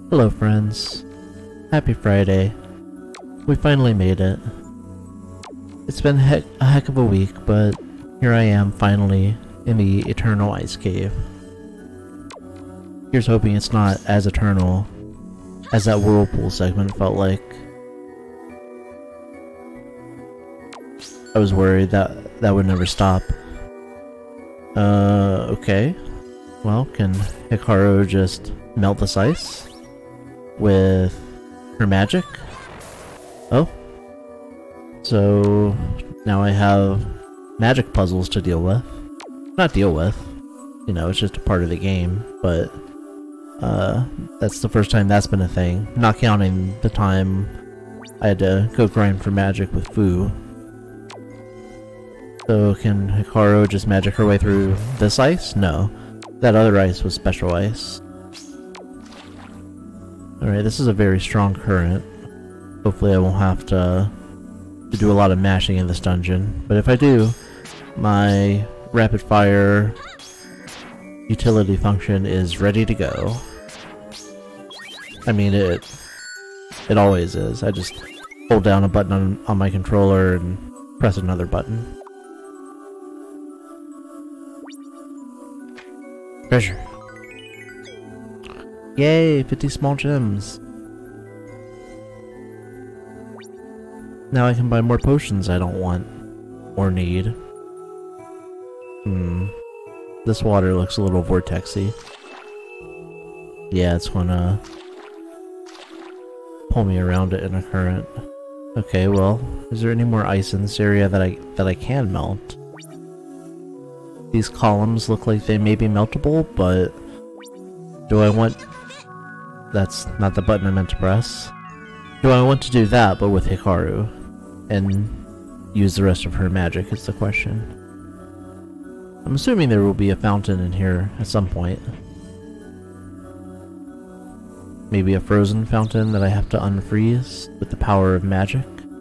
Hello friends. Happy Friday. We finally made it. It's been a heck of a week, but here I am finally in the eternal ice cave. Here's hoping it's not as eternal as that whirlpool segment felt like. I was worried that that would never stop. Okay. Well, can Hikaru just melt this ice with her magic? Oh. So now I have magic puzzles to deal with. Not deal with. You know, it's just a part of the game, but that's the first time that's been a thing. Not counting the time I had to go grind for magic with Fu. So can Hikaru just magic her way through this ice? No. That other ice was special ice. Alright, this is a very strong current. Hopefully I won't have to do a lot of mashing in this dungeon. But if I do, my rapid fire utility function is ready to go. I mean, it always is. I just hold down a button on my controller and press another button. Treasure. Yay, 50 small gems. Now I can buy more potions I don't want or need. This water looks a little vortexy. Yeah, it's gonna pull me around it in a current. Okay, well, is there any more ice in this area that I can melt? These columns look like they may be meltable, but do I want... That's not the button I meant to press. Do I want to do that, but with Hikaru? And use the rest of her magic is the question. I'm assuming there will be a fountain in here at some point. Maybe a frozen fountain that I have to unfreeze with the power of magic.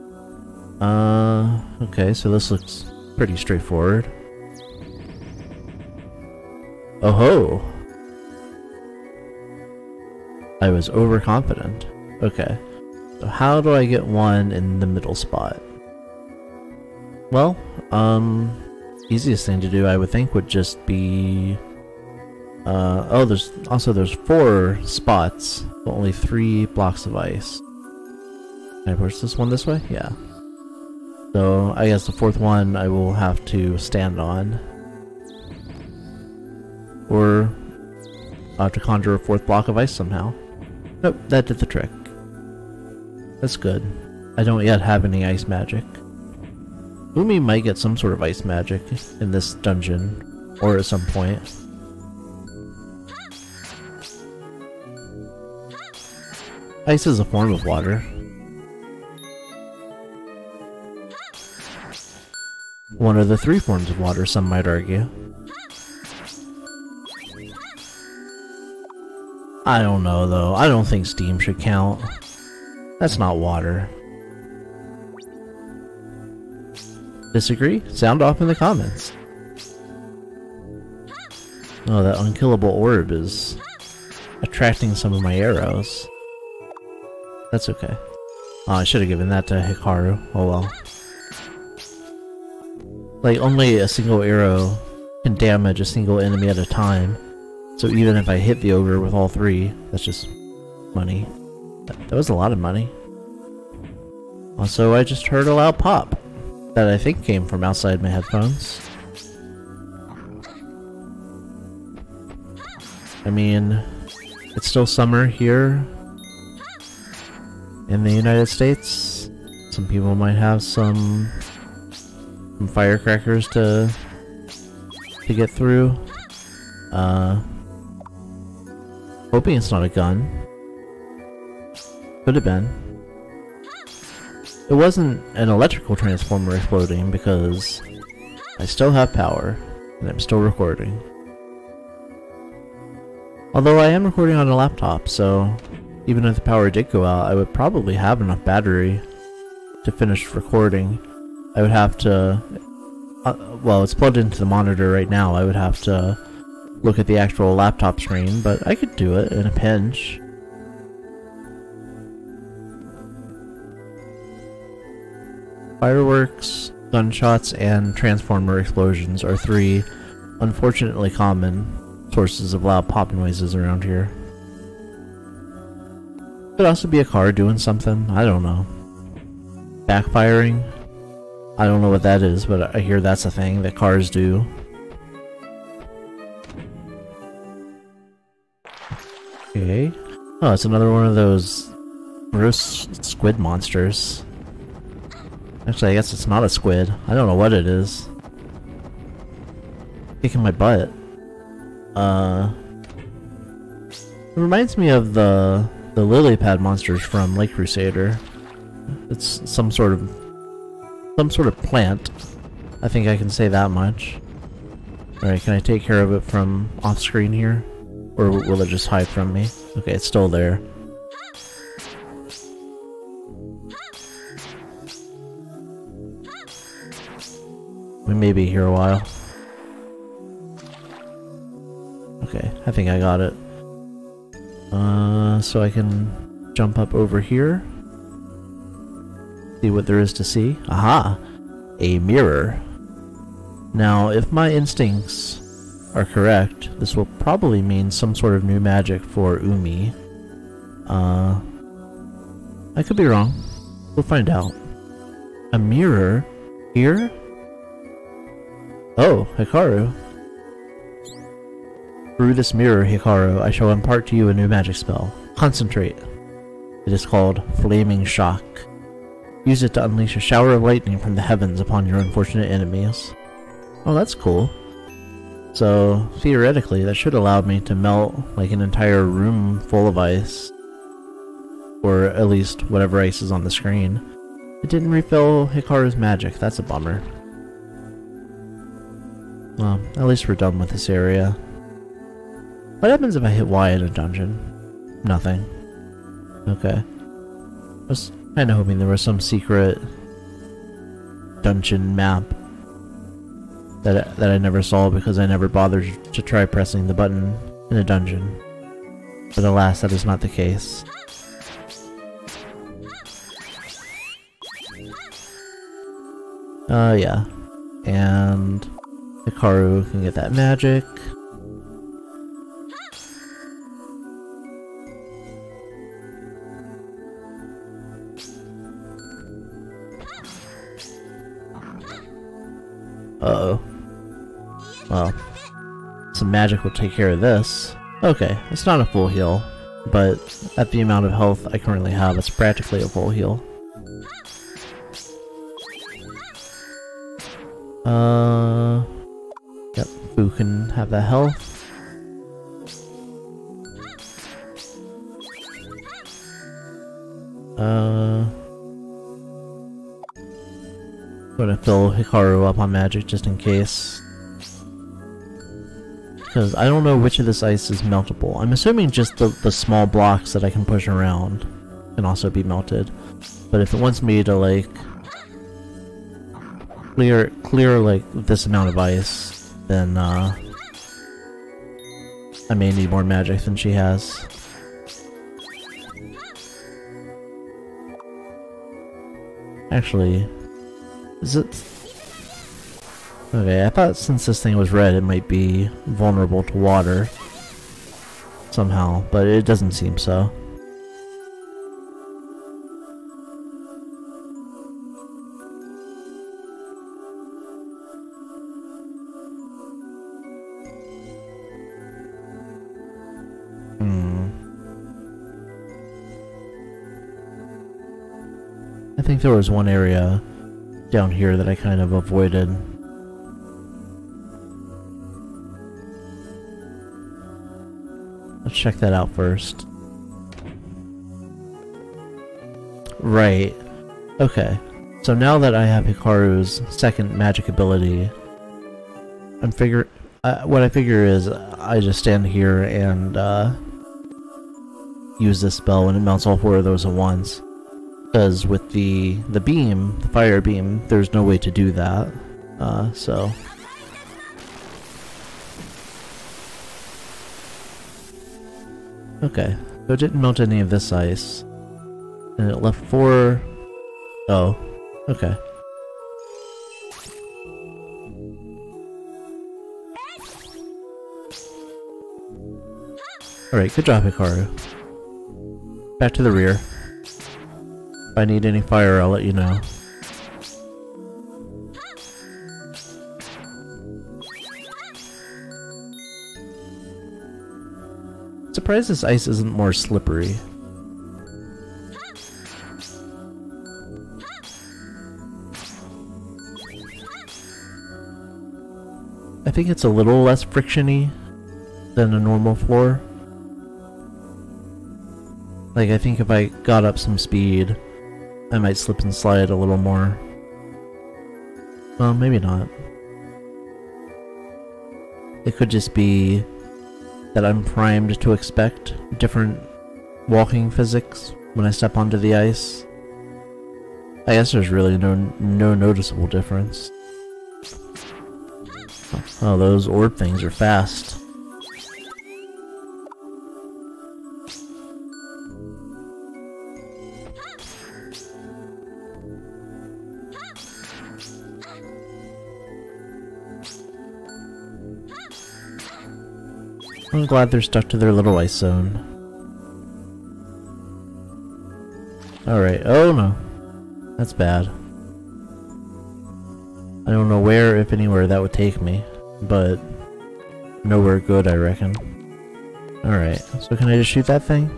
Okay, so this looks pretty straightforward. Oh ho! I was overconfident. Okay. So how do I get one in the middle spot? Well, easiest thing to do I would think would just be... oh, there's 4 spots, but only 3 blocks of ice. Can I push this one this way? Yeah. So I guess the 4th one I will have to stand on. Or I'll have to conjure a 4th block of ice somehow. Nope, that did the trick. That's good. I don't yet have any ice magic. Umi might get some sort of ice magic in this dungeon, or at some point. Ice is a form of water. One of the 3 forms of water, some might argue. I don't know though, I don't think steam should count. That's not water. Disagree? Sound off in the comments. Oh, that unkillable orb is attracting some of my arrows. That's okay. Oh, I should have given that to Hikaru. Oh well. Like, only a single arrow can damage a single enemy at a time. So even if I hit the ogre with all 3, that's just money. That was a lot of money. Also, I just heard a loud pop that I think came from outside my headphones. I mean, it's still summer here in the United States. Some people might have some firecrackers to get through. Hoping it's not a gun. Could have been. It wasn't an electrical transformer exploding because I still have power and I'm still recording. Although I am recording on a laptop, so even if the power did go out, I would probably have enough battery to finish recording. I would have to... well, it's plugged into the monitor right now. I would have to look at the actual laptop screen, but I could do it in a pinch. Fireworks, gunshots, and transformer explosions are three unfortunately common sources of loud pop noises around here. Could also be a car doing something, I don't know. Backfiring? I don't know what that is, but I hear that's a thing that cars do. Okay. Oh, it's another one of those gross squid monsters. Actually, I guess it's not a squid. I don't know what it is. Kicking my butt. It reminds me of the lily pad monsters from Lake Crusader. It's some sort of plant. I think I can say that much. Alright, can I take care of it from off screen here? Or will it just hide from me? Okay, it's still there. We may be here a while. Okay, I think I got it. So I can jump up over here. See what there is to see. Aha! A mirror. Now, if my instincts are correct, this will probably mean some sort of new magic for Umi. I could be wrong. We'll find out. A mirror? Here? Oh, Hikaru. Through this mirror, Hikaru, I shall impart to you a new magic spell. Concentrate. It is called Flaming Shock. Use it to unleash a shower of lightning from the heavens upon your unfortunate enemies. Oh, that's cool. So, theoretically, that should allow me to melt, like, an entire room full of ice. Or at least whatever ice is on the screen. It didn't refill Hikaru's magic, that's a bummer. Well, at least we're done with this area. What happens if I hit Y in a dungeon? Nothing. Okay. I was kinda hoping there was some secret dungeon map that I never saw because I never bothered to try pressing the button in a dungeon. But alas, that is not the case. Yeah. And Hikaru can get that magic. Uh-oh. Well, some magic will take care of this. Okay, it's not a full heal, but at the amount of health I currently have, it's practically a full heal. Yep, Boo can have that health. I'm gonna fill Hikaru up on magic just in case. Because I don't know which of this ice is meltable. I'm assuming just the small blocks that I can push around can also be melted. But if it wants me to, like, clear like this amount of ice, then I may need more magic than she has. Actually, is it? Okay, I thought since this thing was red it might be vulnerable to water somehow, but it doesn't seem so. I think there was one area down here that I kind of avoided. Let's check that out first. Right. Okay. So now that I have Hikaru's second magic ability, what I figure is I just stand here and use this spell and it melts all four of those at once. Because with the beam, the fire beam, there's no way to do that. So okay, so it didn't melt any of this ice, and it left 4. Oh, okay. Alright, good job, Hikaru. Back to the rear. If I need any fire, I'll let you know. Surprised this ice isn't more slippery. I think it's a little less frictiony than a normal floor. Like, I think if I got up some speed, I might slip and slide a little more. Well, maybe not. It could just be that I'm primed to expect different walking physics when I step onto the ice. I guess there's really no noticeable difference. Oh, those orb things are fast. I'm glad they're stuck to their little ice zone. Alright, oh no. That's bad. I don't know where, if anywhere, that would take me, but nowhere good, I reckon. Alright, so can I just shoot that thing?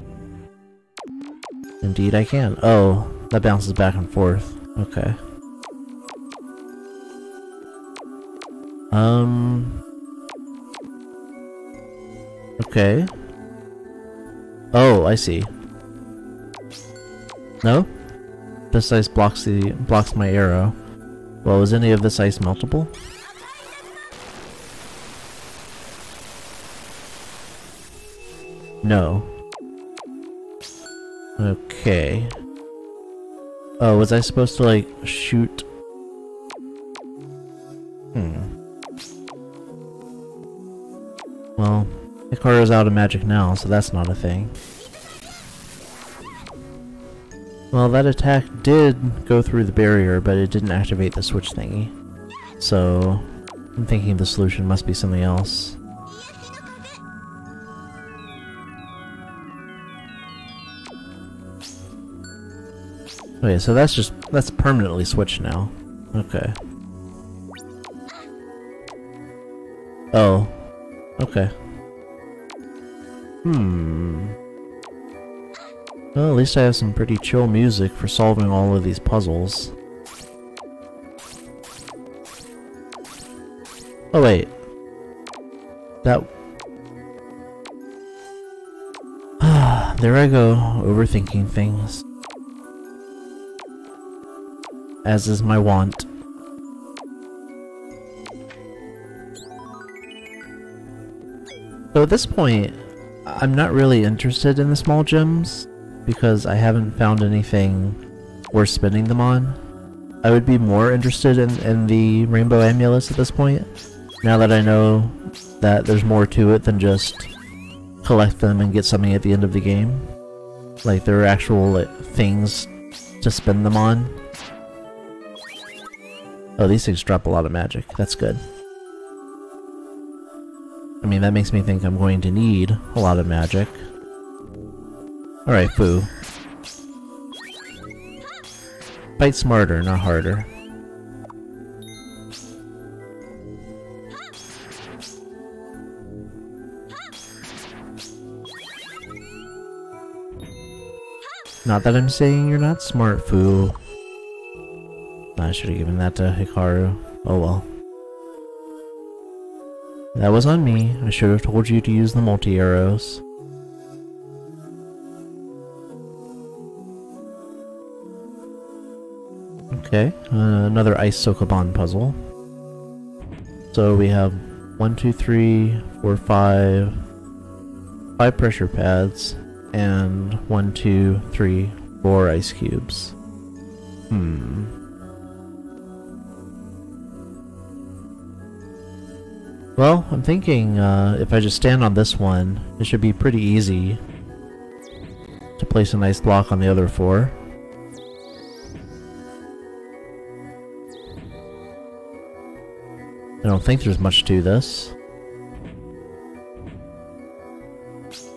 Indeed I can. Oh, that bounces back and forth. Okay. Okay. Oh, I see. No? This ice blocks my arrow. Well, is any of this ice meltable? No. Okay. Oh, was I supposed to, like, shoot? Well, Hikaru's out of magic now, so that's not a thing. Well, that attack did go through the barrier, but it didn't activate the switch thingy. So, I'm thinking the solution must be something else. Okay, so that's permanently switched now. Okay. Oh. Okay. Well, at least I have some pretty chill music for solving all of these puzzles. Oh wait. That... there I go, overthinking things. As is my wont. So at this point, I'm not really interested in the small gems, because I haven't found anything worth spending them on. I would be more interested in the rainbow amulets at this point, now that I know that there's more to it than just collect them and get something at the end of the game. Like, there are actual, like, things to spend them on. Oh, these things drop a lot of magic. That's good. I mean, that makes me think I'm going to need a lot of magic. Alright, Foo. Fight smarter, not harder. Not that I'm saying you're not smart, Foo. I should have given that to Hikaru. Oh well. That was on me. I should have told you to use the multi-arrows. Okay, another Ice Sokoban puzzle. So we have 1, 2, 3, 4, 5... 5 pressure pads, and 1, 2, 3, 4 ice cubes. Well, I'm thinking if I just stand on this one, it should be pretty easy to place a nice block on the other 4. I don't think there's much to this.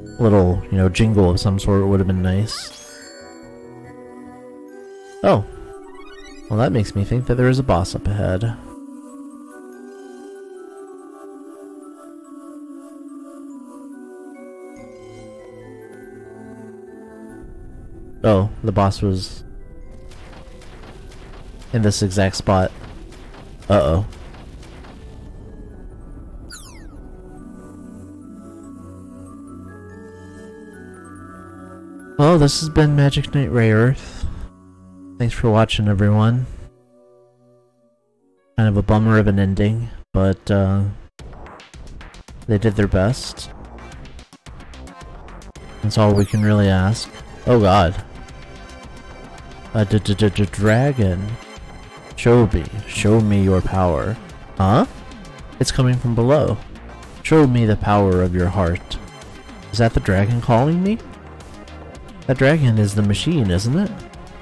little, you know, jingle of some sort would have been nice. Oh. Well, that makes me think that there is a boss up ahead. Oh, the boss was in this exact spot. Uh-oh. Well, this has been Magic Knight Rayearth. Thanks for watching, everyone. Kind of a bummer of an ending, but they did their best. That's all we can really ask. Oh god. A dragon. Show me your power. Huh? It's coming from below. Show me the power of your heart. Is that the dragon calling me? That dragon is the machine, isn't it?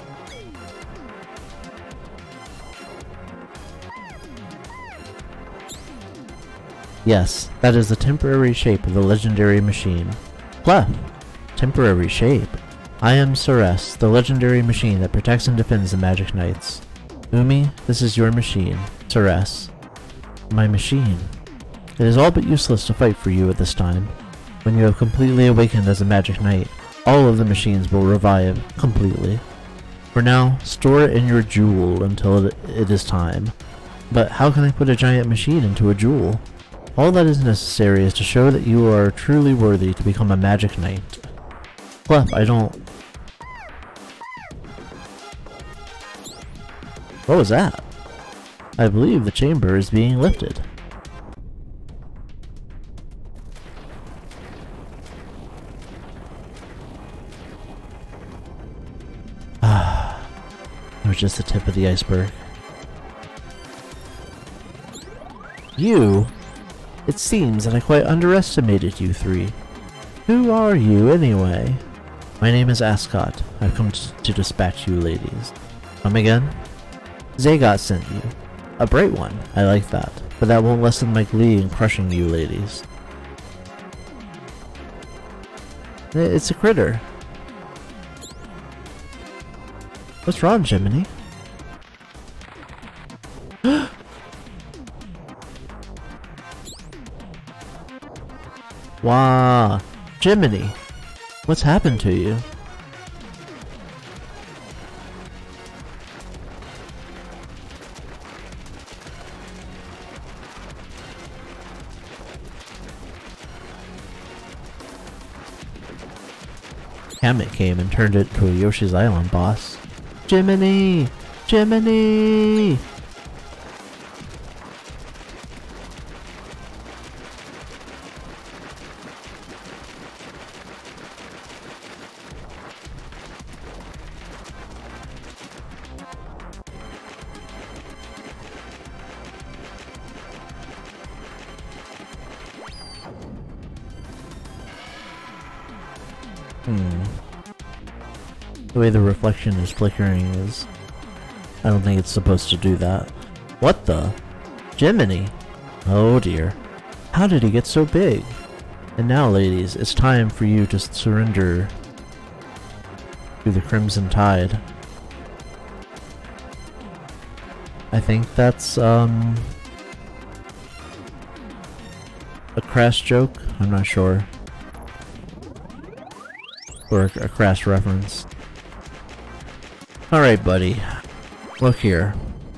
Yes, that is the temporary shape of the legendary machine. Clef! Temporary shape. I am Ceres, the legendary machine that protects and defends the Magic Knights. Umi, this is your machine. Ceres. My machine. It is all but useless to fight for you at this time. When you have completely awakened as a Magic Knight, all of the machines will revive completely. For now, store it in your jewel until it is time. But how can I put a giant machine into a jewel? All that is necessary is to show that you are truly worthy to become a Magic Knight. Clef, I don't... What was that? I believe the chamber is being lifted. It was just the tip of the iceberg. You? It seems that I quite underestimated you three. Who are you, anyway? My name is Ascot. I've come to dispatch you, ladies. Come again? Zagot sent you. A bright one. I like that. But that won't lessen my glee in crushing you, ladies. It's a critter. What's wrong, Jiminy? Wow, Jiminy, what's happened to you? Hammett came and turned it into a Yoshi's Island boss. Jiminy! Jiminy! The way the reflection is flickering is... I don't think it's supposed to do that. What the? Jiminy! Oh dear. How did he get so big? And now, ladies, it's time for you to surrender to the Crimson Tide. I think that's, a crass joke? I'm not sure. Or a crass reference. Alright, buddy. Look here.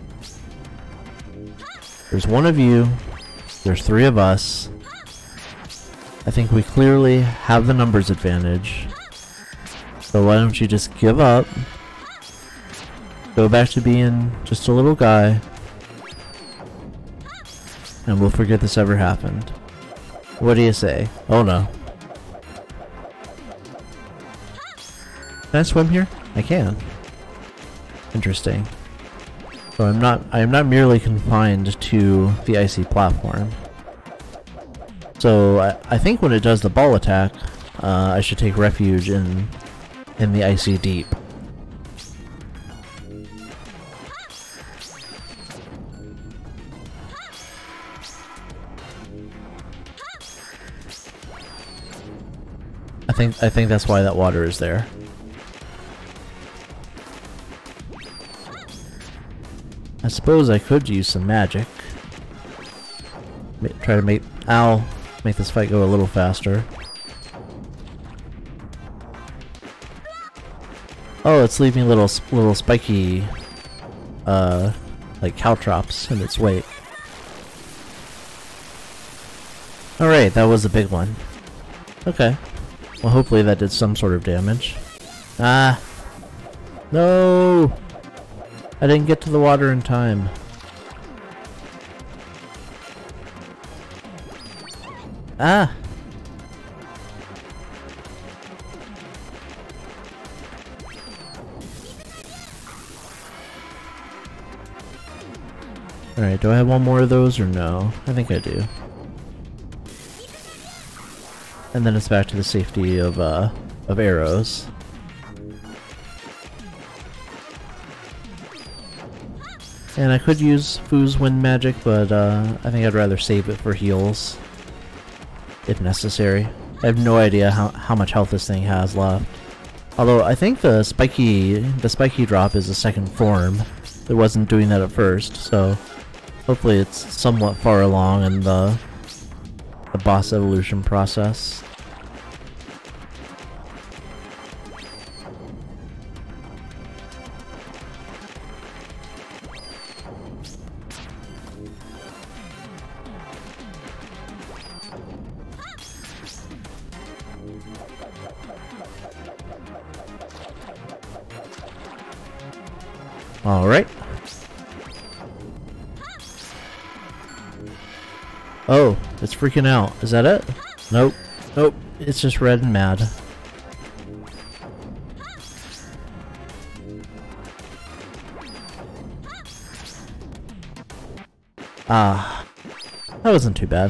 There's one of you. There's three of us. I think we clearly have the numbers advantage. So why don't you just give up? Go back to being just a little guy. And we'll forget this ever happened. What do you say? Oh no. Can I swim here? I can. Interesting. So I am not merely confined to the icy platform. So I think when it does the ball attack, I should take refuge in the icy deep. I think that's why that water is there. I suppose I could use some magic. Try to make this fight go a little faster. Oh, it's leaving little spiky, like caltrops in its wake. Alright, that was a big one. Okay. Well, hopefully that did some sort of damage. Ah! No! I didn't get to the water in time. Ah! Alright, do I have one more of those or no? I think I do. And then it's back to the safety of arrows. And I could use Fu's wind magic, but I think I'd rather save it for heals. If necessary. I have no idea how much health this thing has left. Although I think the spiky drop is a second form. It wasn't doing that at first, so hopefully it's somewhat far along in the boss evolution process. Alright. Oh, it's freaking out. Is that it? Nope. Nope. It's just red and mad. Ah. That wasn't too bad.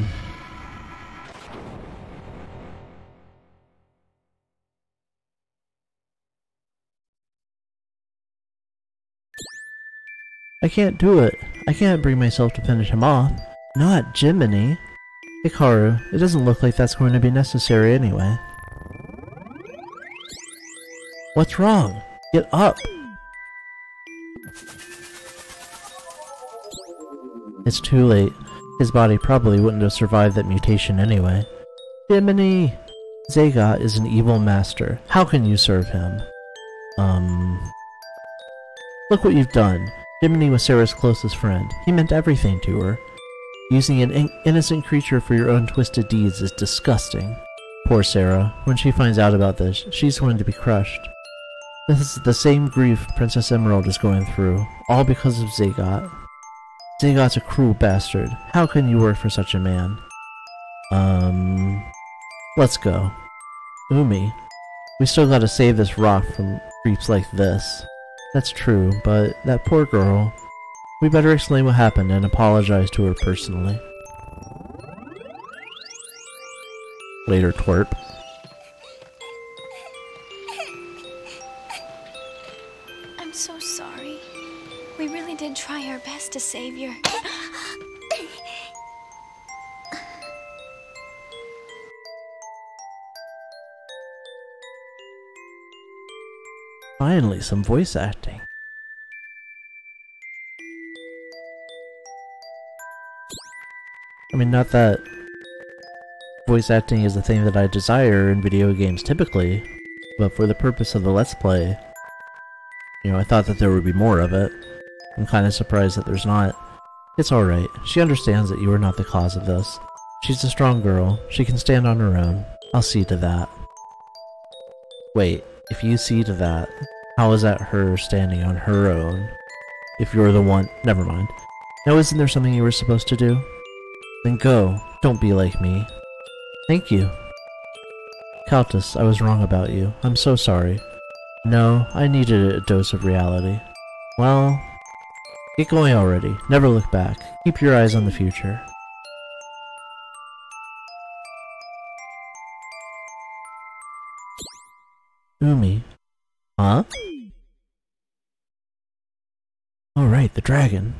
I can't do it. I can't bring myself to finish him off. Not Jiminy. Hikaru, it doesn't look like that's going to be necessary anyway. What's wrong? Get up! It's too late. His body probably wouldn't have survived that mutation anyway. Jiminy! Zagat is an evil master. How can you serve him? Look what you've done. Jiminy was Sarah's closest friend. He meant everything to her. Using an innocent creature for your own twisted deeds is disgusting. Poor Sarah. When she finds out about this, she's going to be crushed. This is the same grief Princess Emerald is going through, all because of Zagat. Zagat's a cruel bastard. How can you work for such a man? Let's go. Umi, we still gotta save this rock from creeps like this. That's true, but that poor girl... We better explain what happened and apologize to her personally. Later, twerp. I'm so sorry. We really did try our best to save your... Finally, some voice acting. I mean, not that voice acting is the thing that I desire in video games typically, but for the purpose of the Let's Play, you know, I thought that there would be more of it. I'm kind of surprised that there's not. It's alright. She understands that you are not the cause of this. She's a strong girl. She can stand on her own. I'll see to that. Wait, if you see to that, how is that her standing on her own? If you're the one... Never mind. Now isn't there something you were supposed to do? Then go. Don't be like me. Thank you. Countess, I was wrong about you. I'm so sorry. No, I needed a dose of reality. Well... Get going already. Never look back. Keep your eyes on the future. Umi. Huh? Alright, the dragon.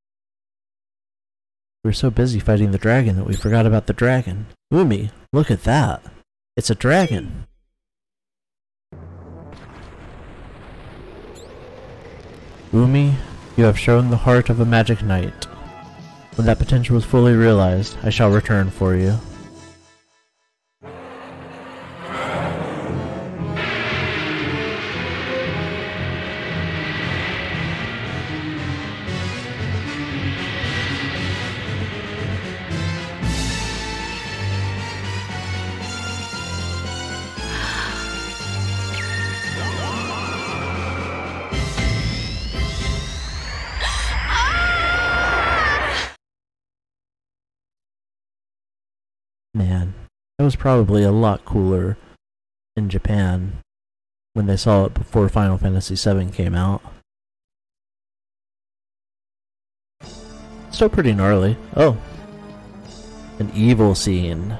We were so busy fighting the dragon that we forgot about the dragon. Umi, look at that. It's a dragon. Umi, you have shown the heart of a magic knight. When that potential is fully realized, I shall return for you. Man, that was probably a lot cooler in Japan when they saw it before Final Fantasy VII came out. Still pretty gnarly. Oh. An evil scene.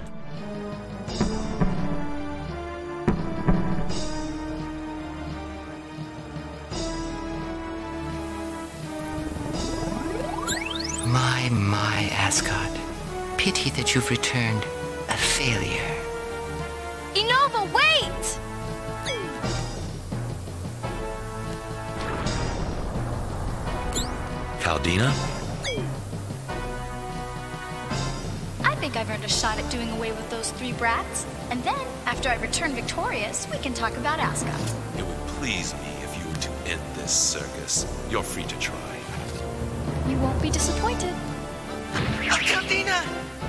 My, Ascot. Pity that you've returned a failure. Inova, wait! Caldina? I think I've earned a shot at doing away with those 3 brats. And then, after I return victorious, we can talk about Ascot. It would please me if you were to end this circus. You're free to try. You won't be disappointed. Caldina!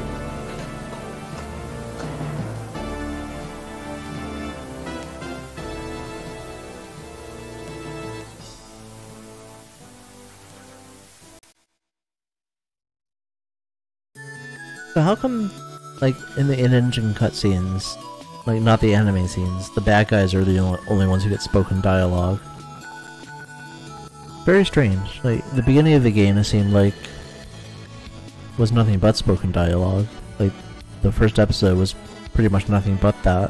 So how come, like, in the in-engine cutscenes, like, not the anime scenes, the bad guys are the only ones who get spoken dialogue? Very strange. Like, the beginning of the game, it seemed like was nothing but spoken dialogue. Like, the first episode was pretty much nothing but that.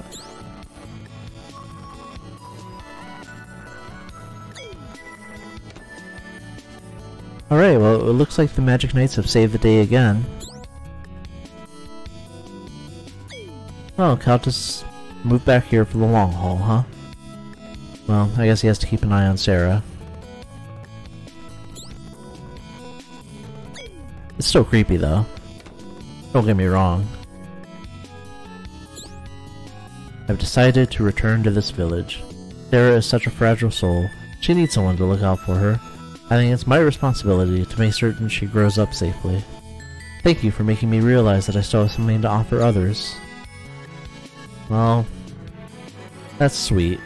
Alright, well, it looks like the Magic Knights have saved the day again. Oh, Countess moved back here for the long haul, huh? Well, I guess he has to keep an eye on Sarah. It's still creepy, though. Don't get me wrong. I've decided to return to this village. Sarah is such a fragile soul. She needs someone to look out for her. I think it's my responsibility to make certain she grows up safely. Thank you for making me realize that I still have something to offer others. Well, that's sweet.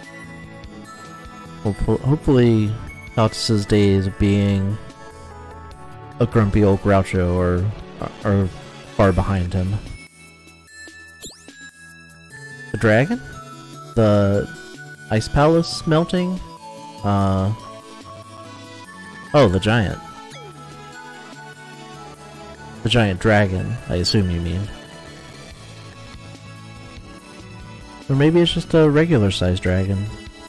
Hopefully, Countess's days of being a grumpy old Groucho are far behind him. The dragon? The ice palace melting? Oh, the giant. The giant dragon, I assume you mean. Or maybe it's just a regular-sized dragon.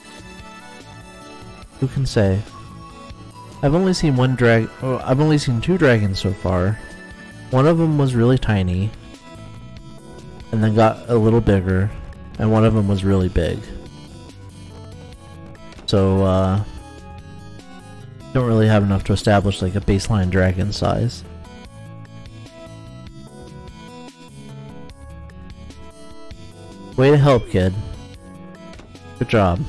Who can say? I've only seen I've only seen 2 dragons so far. One of them was really tiny, and then got a little bigger, and one of them was really big. So, don't really have enough to establish like a baseline dragon size. Way to help, kid. Good job.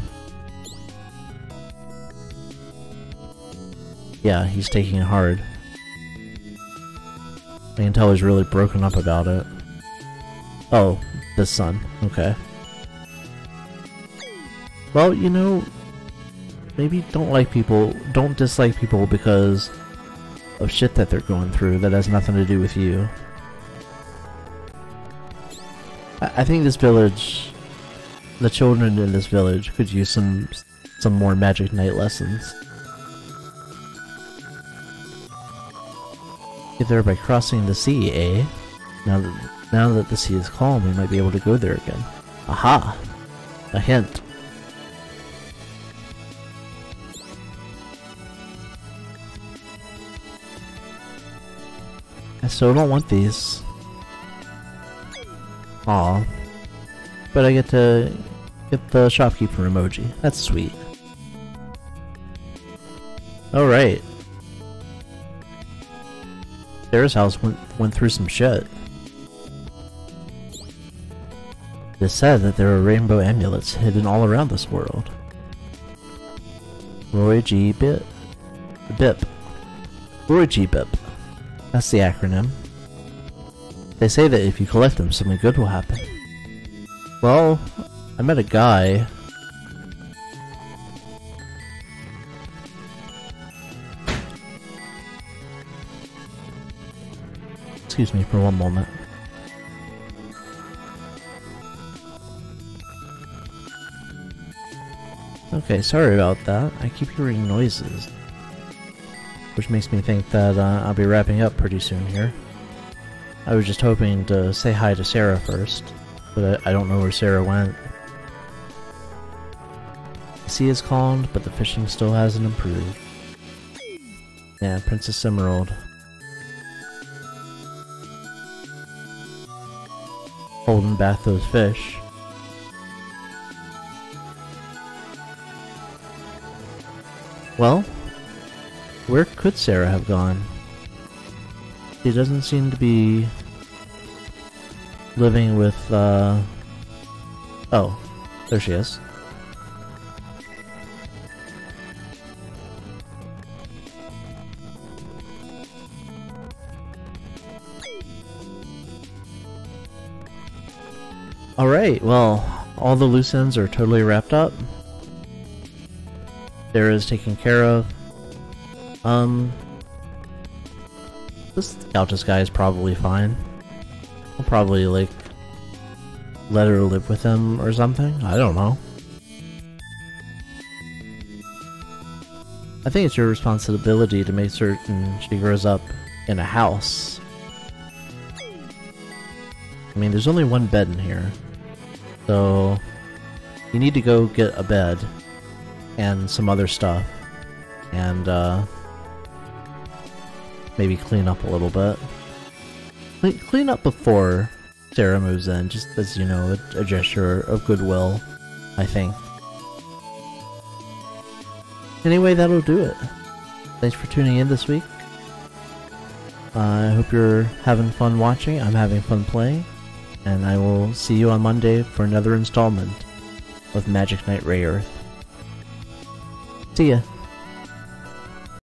Yeah, he's taking it hard. I can tell he's really broken up about it. Oh, this son. Okay. Well, you know, maybe don't dislike people because of shit that they're going through that has nothing to do with you. I think this village, the children in this village could use some more Magic Knight lessons. Get there by crossing the sea, eh? Now that the sea is calm, we might be able to go there again. Aha! A hint. I still don't want these. Aw. But I get to get the shopkeeper emoji. That's sweet. Oh, right. Sarah's house went through some shit. It is said that there are rainbow amulets hidden all around this world. Roy G. Bip. Roy G. Bip. That's the acronym. They say that if you collect them, something good will happen. Well, I met a guy. Excuse me for one moment. Okay, sorry about that. I keep hearing noises, which makes me think that I'll be wrapping up pretty soon here. I was just hoping to say hi to Sarah first, but I don't know where Sarah went. The sea is calmed, but the fishing still hasn't improved. Yeah, Princess Emerald. Holding back those fish. Well, where could Sarah have gone? She doesn't seem to be living with, oh, there she is. Alright, well, all the loose ends are totally wrapped up. Sarah's taken care of. This Countess guy is probably fine. I'll probably, like, let her live with him or something. I don't know. I think it's your responsibility to make certain she grows up in a house. I mean, there's only one bed in here. So, you need to go get a bed and some other stuff. And, maybe clean up a little bit. Clean up before Sarah moves in, just as, you know, a gesture of goodwill, I think. Anyway, that'll do it. Thanks for tuning in this week. I hope you're having fun watching. I'm having fun playing. And I will see you on Monday for another installment of Magic Knight Rayearth. See ya!